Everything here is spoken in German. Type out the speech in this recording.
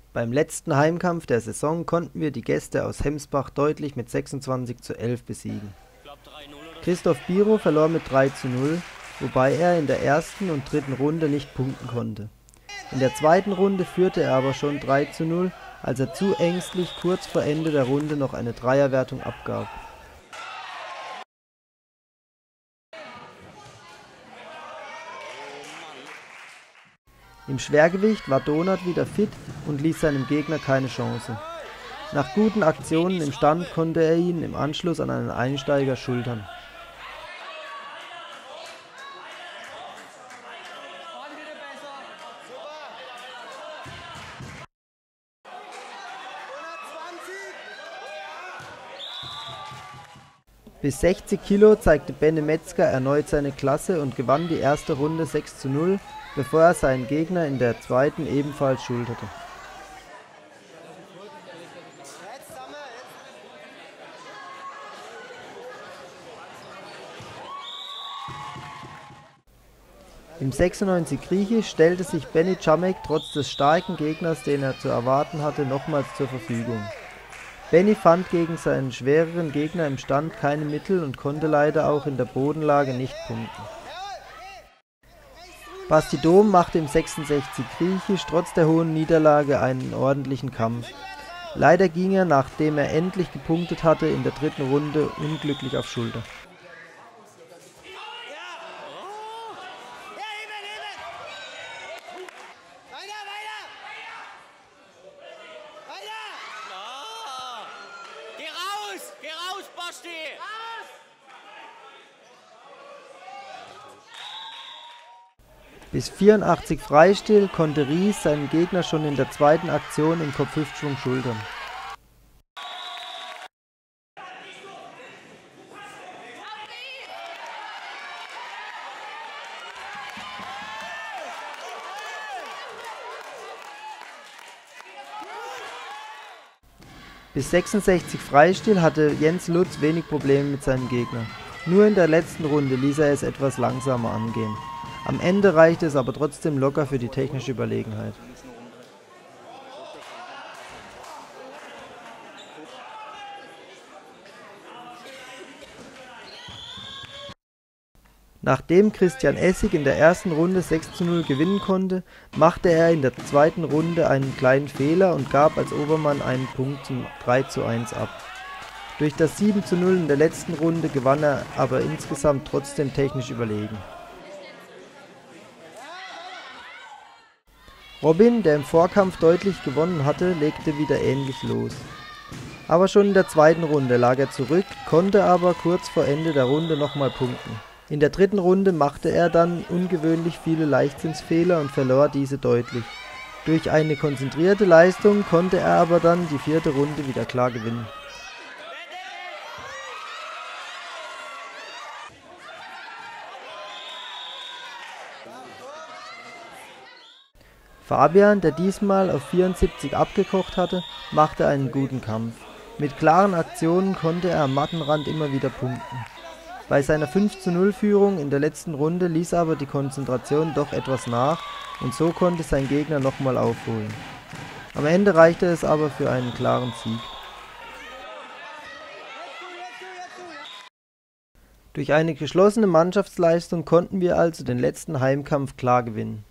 Beim letzten Heimkampf der Saison konnten wir die Gäste aus Hemsbach deutlich mit 26:11 besiegen. Christoph Biro verlor mit 3:0, wobei er in der ersten und dritten Runde nicht punkten konnte. In der zweiten Runde führte er aber schon 3:0, als er zu ängstlich kurz vor Ende der Runde noch eine Dreierwertung abgab. Im Schwergewicht war Donath wieder fit und ließ seinem Gegner keine Chance. Nach guten Aktionen im Stand konnte er ihn im Anschluss an einen Einsteiger schultern. Bis 60 Kilo zeigte Benne Metzger erneut seine Klasse und gewann die erste Runde 6:0, bevor er seinen Gegner in der zweiten ebenfalls schulterte. Im 96 Griechisch stellte sich Benny Czamek trotz des starken Gegners, den er zu erwarten hatte, nochmals zur Verfügung. Benny fand gegen seinen schwereren Gegner im Stand keine Mittel und konnte leider auch in der Bodenlage nicht punkten. Basti Dohm machte im 66 Griechisch trotz der hohen Niederlage einen ordentlichen Kampf. Leider ging er, nachdem er endlich gepunktet hatte, in der dritten Runde unglücklich auf Schulter. Geh raus, Basti! Bis 84 Freistil konnte Ries seinen Gegner schon in der zweiten Aktion im Kopf-Hüftschwung schultern. Bis 66 Freistil hatte Jens Lutz wenig Probleme mit seinem Gegner. Nur in der letzten Runde ließ er es etwas langsamer angehen. Am Ende reichte es aber trotzdem locker für die technische Überlegenheit. Nachdem Christian Essig in der ersten Runde 6:0 gewinnen konnte, machte er in der zweiten Runde einen kleinen Fehler und gab als Obermann einen Punkt zum 3:1 ab. Durch das 7:0 in der letzten Runde gewann er aber insgesamt trotzdem technisch überlegen. Robin, der im Vorkampf deutlich gewonnen hatte, legte wieder ähnlich los. Aber schon in der zweiten Runde lag er zurück, konnte aber kurz vor Ende der Runde nochmal punkten. In der dritten Runde machte er dann ungewöhnlich viele Leichtsinnsfehler und verlor diese deutlich. Durch eine konzentrierte Leistung konnte er aber dann die vierte Runde wieder klar gewinnen. Fabian, der diesmal auf 74 abgekocht hatte, machte einen guten Kampf. Mit klaren Aktionen konnte er am Mattenrand immer wieder punkten. Bei seiner 5:0 Führung in der letzten Runde ließ aber die Konzentration doch etwas nach und so konnte sein Gegner nochmal aufholen. Am Ende reichte es aber für einen klaren Sieg. Durch eine geschlossene Mannschaftsleistung konnten wir also den letzten Heimkampf klar gewinnen.